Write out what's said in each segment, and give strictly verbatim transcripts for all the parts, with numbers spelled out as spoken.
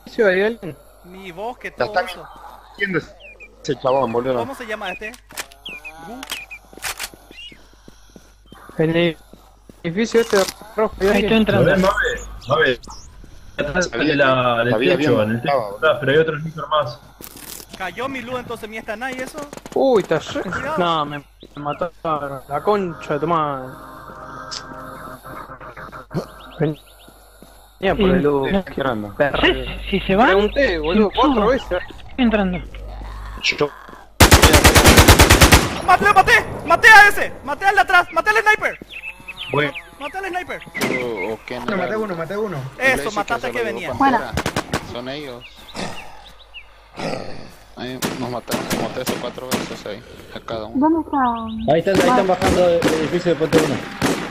edificio hay alguien? Ni bosque, La todo está eso. viendo ese chabón, boludo. ¿Cómo se llama este? Gu. El edificio este rojo hay Ahí estoy alguien. entrando. No ve, no ve. Atrás de la, del Sabía techo, bien, en el techo estaba, atrás, pero hay otro sniper más. Cayó mi luz, entonces mi está nada y eso. Uy, está re... Cuidado. No, me mataron. La concha, toma. Venía por el luz. No. Entrando. ¿Sí? Si se van, Pregunté, boludo, cuatro veces. estoy entrando. Yo. ¡Maté, lo maté! ¡Maté a ese! ¡Maté al de atrás! ¡Maté al sniper! Bueno. ¡Maté al sniper! O, o qué Bueno, maté uno, maté uno. Eso, mataste al que venía. Pantera. Son ellos. Ahí nos mataron como tres o cuatro veces ahí, a cada uno. ¿Dónde está? Ahí están, ahí están bajando del edificio de Puente uno.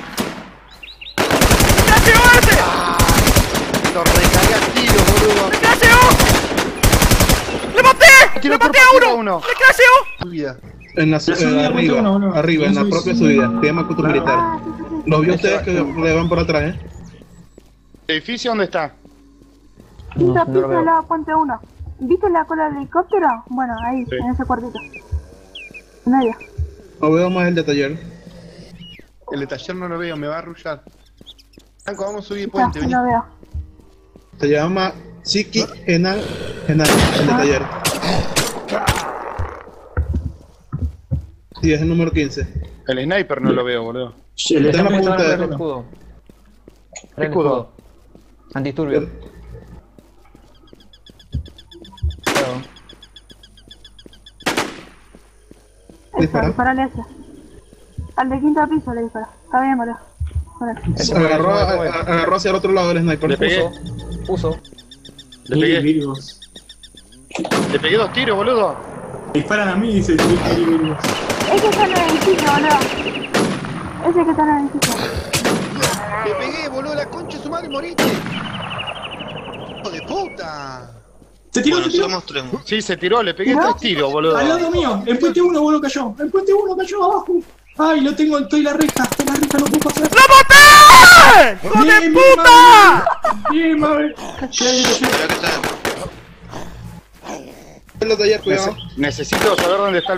¡Me crasheó ese! Lo recargué a tiro, boludo. ¡Me crasheó! ¡Le maté! Tiro ¡Le maté cuerpo a tiro uno! a uno. ¡Le crasheó! Subida. En la, subida, eh, arriba, uno, uno. arriba, en la Sí, sí, propia sí. subida. Se llama Cuto Militar. Ah, sí, sí, sí. Los vio ustedes que le van por atrás, ¿eh? ¿El edificio dónde está? Quinto No, no lo piso veo. de la Puente uno. ¿Viste la cola del helicóptero? Bueno, ahí, Sí. en ese cuartito. En medio. No veo más el de taller. El de taller no lo veo, me va a arrullar. Franco, vamos a subir Ya, puente, sí vení. lo veo. Se llama Siki Enan Enan, el de taller. Sí, es el número quince. El sniper no lo veo, boludo. El Está en la sniper punta está de- Prende agarrando. escudo. Prende Escudo. escudo. Antisturbio. Cuidado. Eso, Dispara. disparale ese. Al de quinto piso le dispara. Está bien, boludo. Bueno. Se agarró, a- a- agarró hacia el otro lado del sniper. Le pegué. Puso. Le pegué. Le pegué dos tiros, boludo. Disparan a mí, dice. Ese está en el edificio, boludo. Ese que está en el edificio. Le pegué, boludo, la concha de su madre, morite. ¡Hijo de puta! Se tiró, se tiró. Sí, se tiró, le pegué ¿No? tres tiros, boludo. Al lado mío, en puente uno, boludo, cayó. En puente uno cayó abajo. Ay, lo tengo, estoy en la reja, estoy en la reja, no puedo pasar. ¡Lo maté! ¡Hijo de Bien, bien, puta! Bien, madre. El de taller, cuidado. Necesito saber dónde está el